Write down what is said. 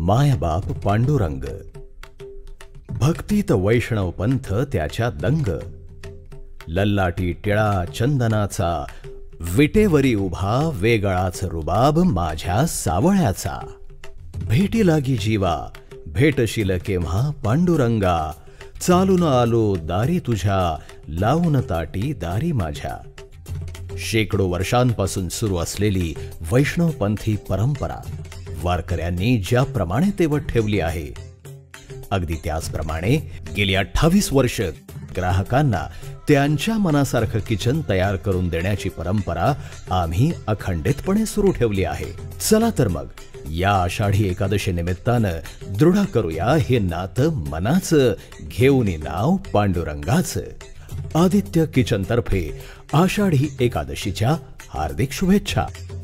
मायबाप पांडुरंग। भक्तीत वैष्णव पंथ त्याच्या दंग। लल्लाटी टिळा चंदनाचा, विटेवरी उभा वेगळाच रुबाब माझ्या सावळ्याचा। भेटी लागी जीवा भेटशील केव्हा पांडुरंगा, चालून आलो दारी तुझ्या, लावून ताटी दारी माझ्या। शेकडो वर्षांपासून सुरू असलेली वैष्णवपंथी परंपरा वारकऱ्यांनी ज्याप्रमाणे तेवत ठेवली आहे, अगदी त्याचप्रमाणे गेली 28 वर्ष ग्राहकांना त्यांच्या मनासारखं किचन तयार करून देण्याची परंपरा आम्ही अखंडितपणे सुरू ठेवली आहे। चला तर मग या आषाढी एकादशी निमित्तानं दृढ करूया हे नातं मनाचं, घेऊन नाव पांडुरंगाचं। आदित्य किचन तर्फे आषाढी एकादशीच्या हार्दिक शुभेच्छा।